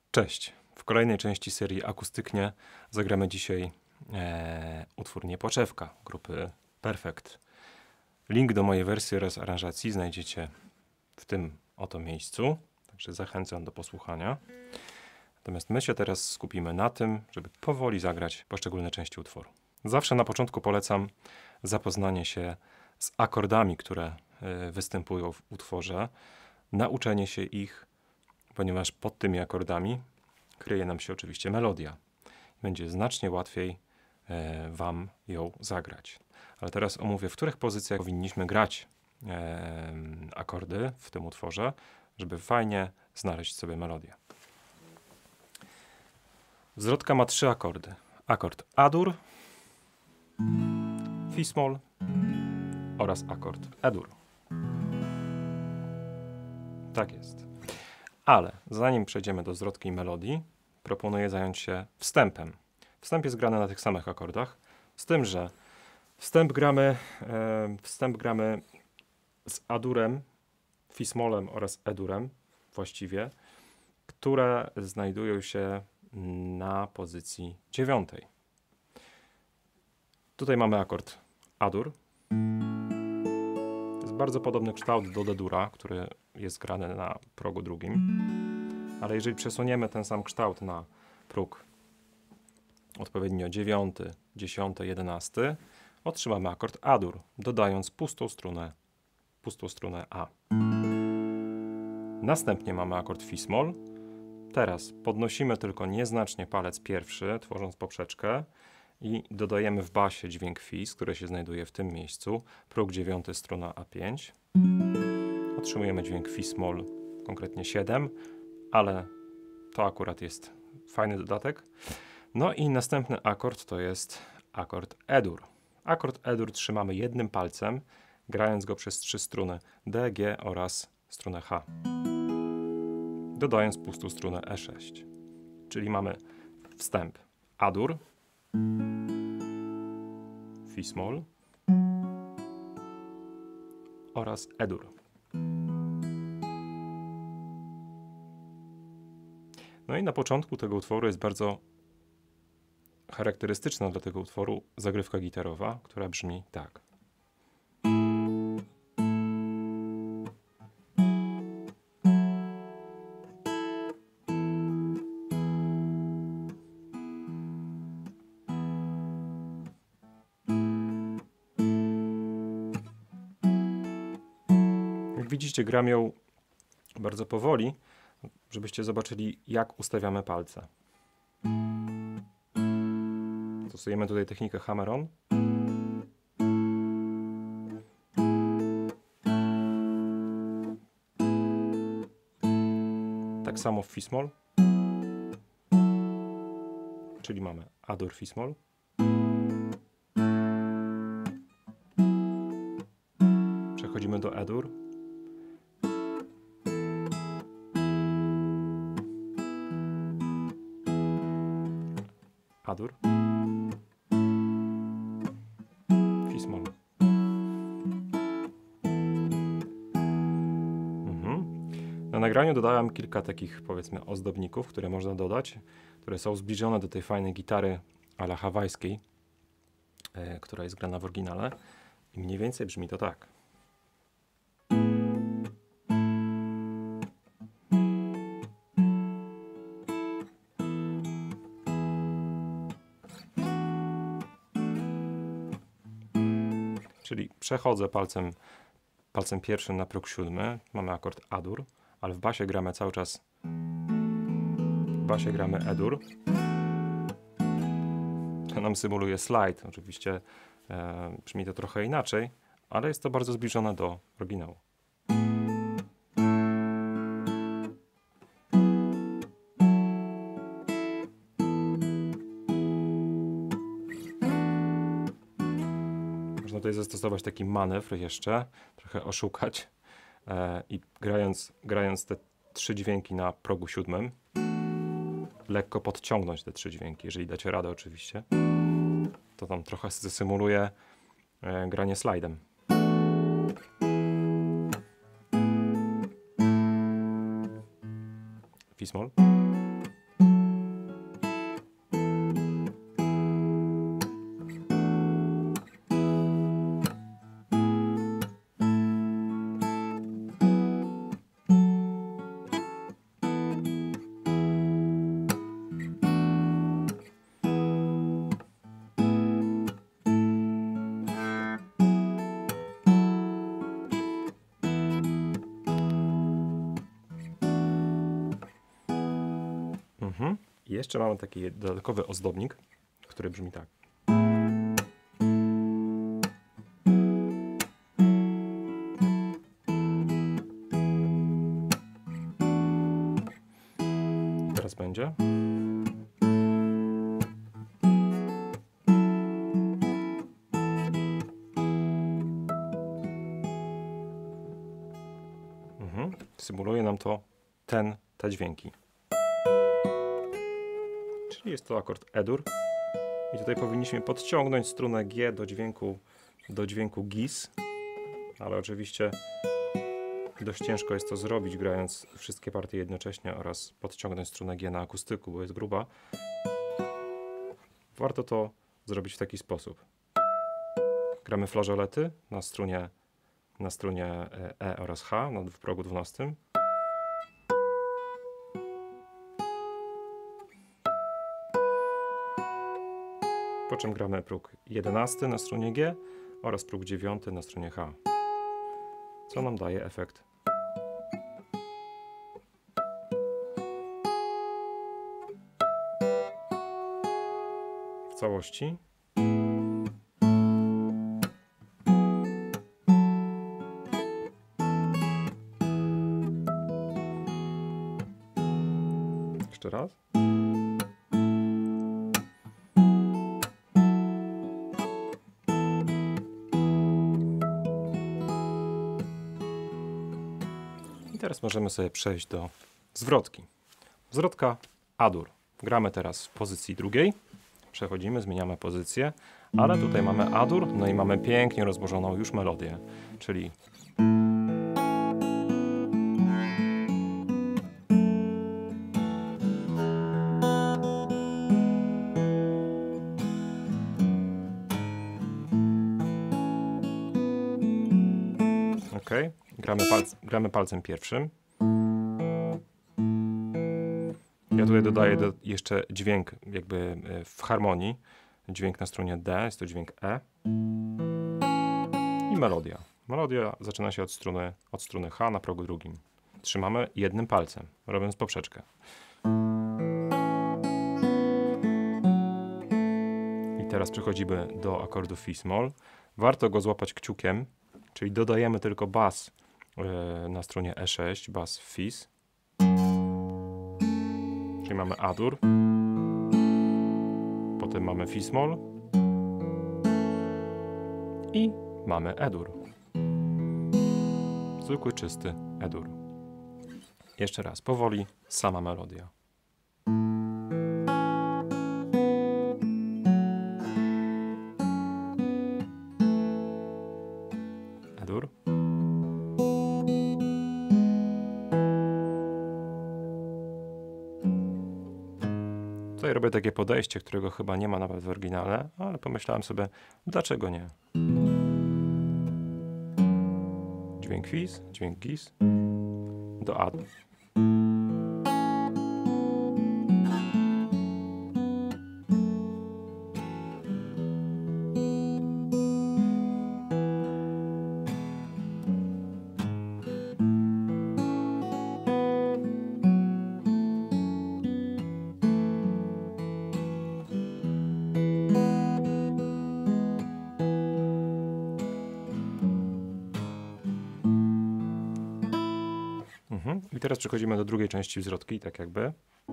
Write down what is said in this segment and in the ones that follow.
Cześć! W kolejnej części serii Akustyknie zagramy dzisiaj utwór Niepoczewka grupy Perfekt. Link do mojej wersji oraz aranżacji znajdziecie w tym oto miejscu, także zachęcam do posłuchania. Natomiast my się teraz skupimy na tym, żeby powoli zagrać poszczególne części utworu. Zawsze na początku polecam zapoznanie się z akordami, które występują w utworze, nauczenie się ich, ponieważ pod tymi akordami kryje nam się oczywiście melodia. Będzie znacznie łatwiej Wam ją zagrać. Ale teraz omówię, w których pozycjach powinniśmy grać akordy w tym utworze, żeby fajnie znaleźć sobie melodię. Zwrotka ma 3 akordy. Akord A-dur, Fi-smol oraz akord E-dur. Tak jest. Ale zanim przejdziemy do zwrotki i melodii, proponuję zająć się wstępem. Wstęp jest grany na tych samych akordach, z tym, że wstęp gramy z A-durem, Fi-smolem oraz E-durem właściwie, które znajdują się na pozycji 9. Tutaj mamy akord A-dur. To jest bardzo podobny kształt do D-dura, który jest grany na progu drugim. Ale jeżeli przesuniemy ten sam kształt na próg odpowiednio 9, 10, 11, otrzymamy akord A-dur, dodając pustą strunę A. Następnie mamy akord Fi-smol. Teraz podnosimy tylko nieznacznie palec pierwszy, tworząc poprzeczkę i dodajemy w basie dźwięk Fi, który się znajduje w tym miejscu, próg 9, struna A5. Otrzymujemy dźwięk Fi-smol, konkretnie 7, ale to akurat jest fajny dodatek. No i następny akord to jest akord E-dur. Akord E-dur trzymamy jednym palcem, grając go przez 3 struny D, G oraz strunę H, dodając pustą strunę E6. Czyli mamy wstęp A-dur, Fi-smol oraz E-dur. No i na początku tego utworu jest bardzo charakterystyczna dla tego utworu zagrywka gitarowa, która brzmi tak. Jak widzicie, gram ją bardzo powoli, żebyście zobaczyli, jak ustawiamy palce. Stosujemy tutaj technikę hammer-on. Tak samo w Fi-smol, czyli mamy A-dur, Fi-smol. Przechodzimy do E-dur. A-dur, Fi-smol. Na nagraniu dodałem kilka takich, powiedzmy, ozdobników, które można dodać, które są zbliżone do tej fajnej gitary a la hawajskiej, która jest grana w oryginale. I mniej więcej brzmi to tak. Czyli przechodzę palcem pierwszym na próg 7, mamy akord A-dur, ale w basie gramy cały czas E-dur. To nam symuluje slajd, oczywiście brzmi to trochę inaczej, ale jest to bardzo zbliżone do oryginału. Można tutaj zastosować taki manewr jeszcze, trochę oszukać i grając te 3 dźwięki na progu 7, lekko podciągnąć te 3 dźwięki, jeżeli dacie radę oczywiście, to tam trochę zasymuluje granie slajdem. Fi-smol, I jeszcze mamy taki dodatkowy ozdobnik, który brzmi tak. I teraz będzie. Symuluje nam to te dźwięki. Czyli jest to akord E-dur. I tutaj powinniśmy podciągnąć strunę G do dźwięku GIS. Ale oczywiście dość ciężko jest to zrobić, grając wszystkie partie jednocześnie oraz podciągnąć strunę G na akustyku, bo jest gruba. Warto to zrobić w taki sposób. Gramy flażolety na strunie E oraz H w progu 12. Po czym gramy próg 11 na strunie G oraz próg 9 na strunie H, co nam daje efekt w całości. Jeszcze raz. I teraz możemy sobie przejść do zwrotki. Zwrotka A-dur. Gramy teraz w pozycji drugiej. Przechodzimy, zmieniamy pozycję, ale tutaj mamy A-dur, no i mamy pięknie rozłożoną już melodię, czyli ok, gramy palcem pierwszym. Ja tutaj dodaję jeszcze dźwięk jakby w harmonii. Dźwięk na stronie D, jest to dźwięk E. I melodia. Melodia zaczyna się od struny H na progu drugim. Trzymamy jednym palcem, robiąc poprzeczkę. I teraz przechodzimy do akordu Fi-smol. Warto go złapać kciukiem, czyli dodajemy tylko bas na stronie E6, bas Fis. Czyli mamy A-dur, potem mamy Fi-smol i mamy E-dur. Zwykły, czysty E-dur. Jeszcze raz, powoli, sama melodia. E-dur. Tutaj robię takie podejście, którego chyba nie ma nawet w oryginale, ale pomyślałem sobie, dlaczego nie. Dźwięk Fis, dźwięk Gis do A. I teraz przechodzimy do drugiej części zwrotki, tak jakby.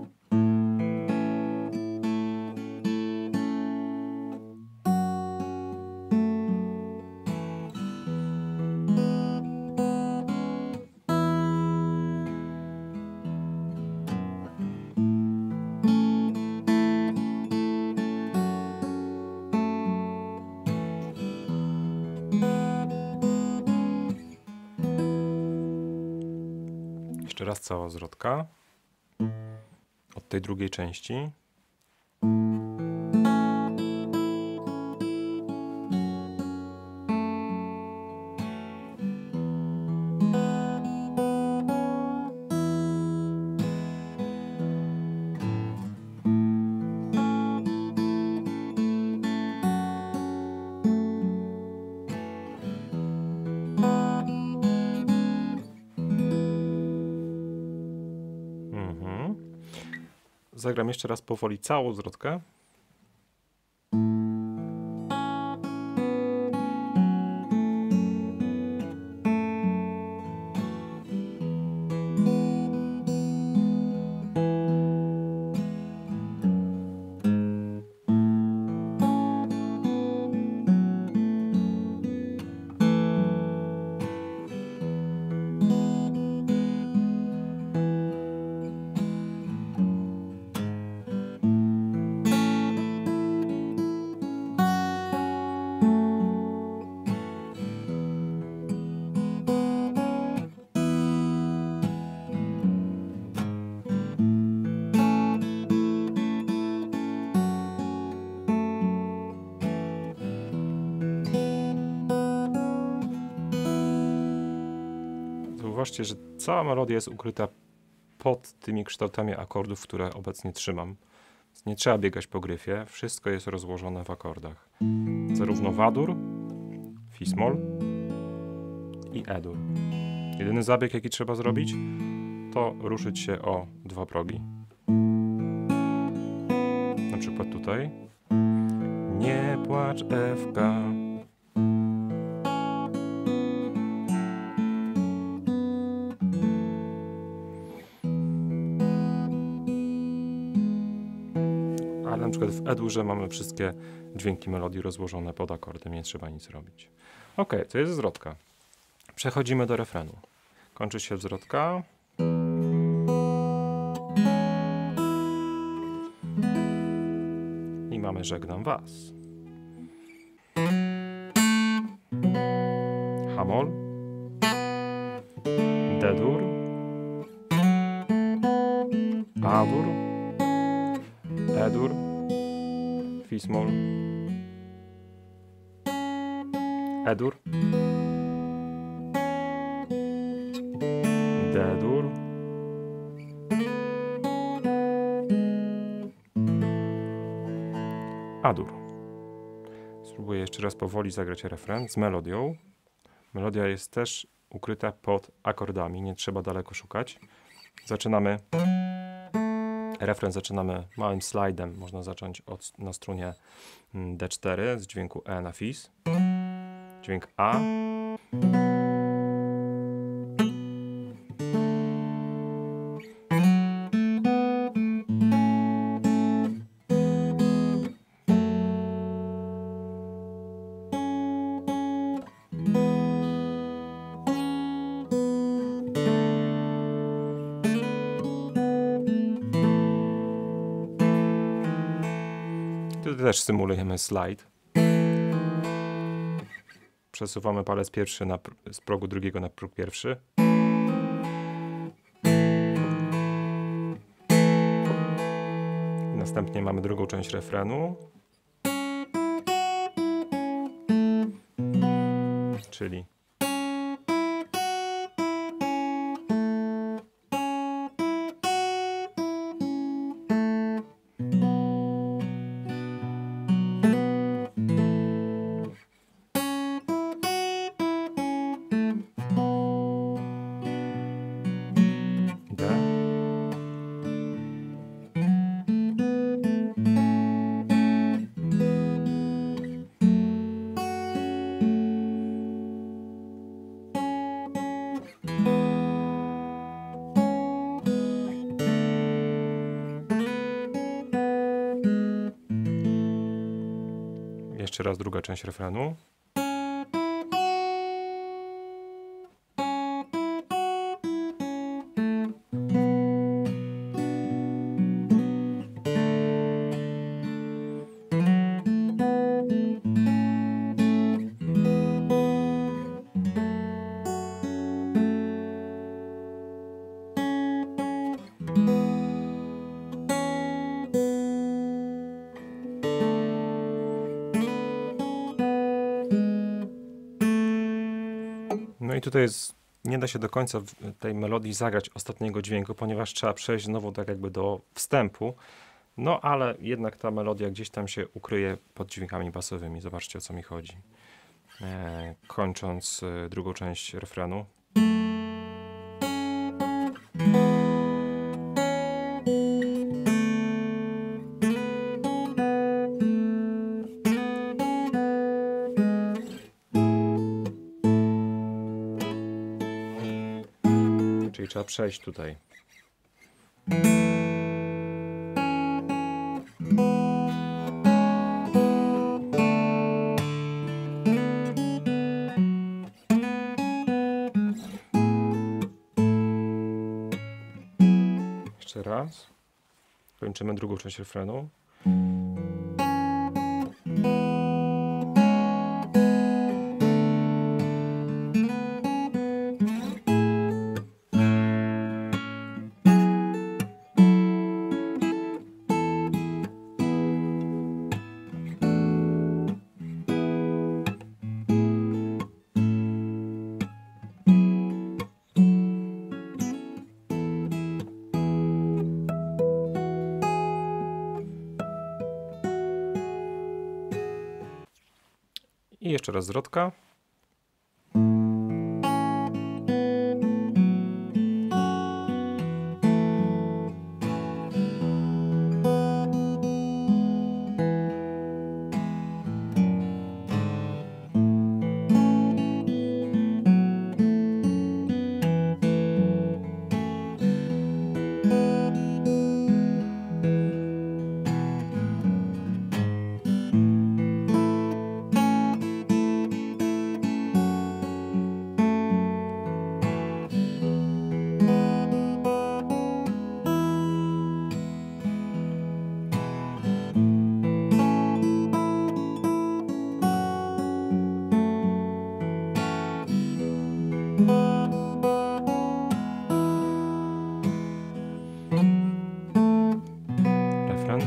Jeszcze raz cała zwrotka od tej drugiej części. zagram jeszcze raz powoli całą zwrotkę. Zauważcie, że cała melodia jest ukryta pod tymi kształtami akordów, które obecnie trzymam. Więc nie trzeba biegać po gryfie, wszystko jest rozłożone w akordach. Zarówno W-dur, Fi-smol i E-dur. Jedyny zabieg, jaki trzeba zrobić, to ruszyć się o 2 progi. Na przykład tutaj. Nie płacz, Ewka. Ale na przykład w E-durze mamy wszystkie dźwięki melodii rozłożone pod akordem, nie trzeba nic robić. Ok, to jest zwrotka. Przechodzimy do refrenu. Kończy się zwrotka. I mamy żegnam was. Hamol, D-dur, A-dur, E-dur, Fi-smol, E-dur, D-dur, A-dur. Spróbuję jeszcze raz powoli zagrać refren z melodią. Melodia jest też ukryta pod akordami, nie trzeba daleko szukać. Zaczynamy. Refren zaczynamy małym slajdem. Można zacząć na strunie D4 z dźwięku E na Fis. Dźwięk A. Tu też symulujemy slajd. Przesuwamy palec pierwszy z progu drugiego na próg pierwszy. Następnie mamy drugą część refrenu. Czyli D. Jeszcze raz druga część refrenu. No i tutaj nie da się do końca tej melodii zagrać ostatniego dźwięku, ponieważ trzeba przejść znowu tak jakby do wstępu. No ale jednak ta melodia gdzieś tam się ukryje pod dźwiękami basowymi. Zobaczcie, o co mi chodzi. Kończąc drugą część refrenu. Trzeba przejść tutaj. Jeszcze raz. Kończymy drugą część refrenu. I jeszcze raz zwrotka. Refren.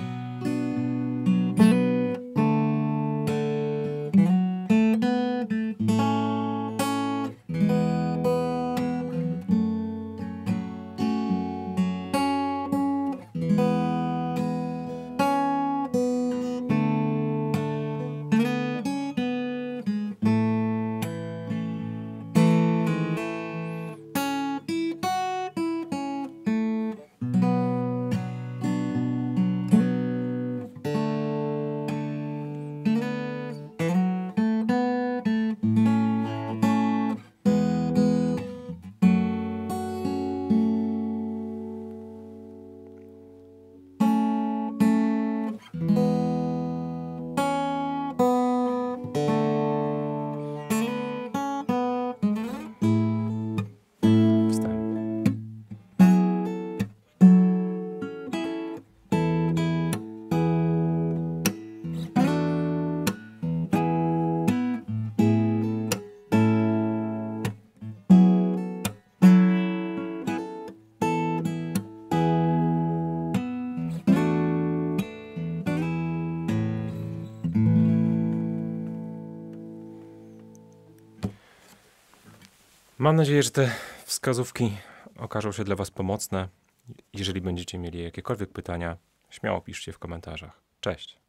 Mam nadzieję, że te wskazówki okażą się dla Was pomocne. Jeżeli będziecie mieli jakiekolwiek pytania, śmiało piszcie w komentarzach. Cześć!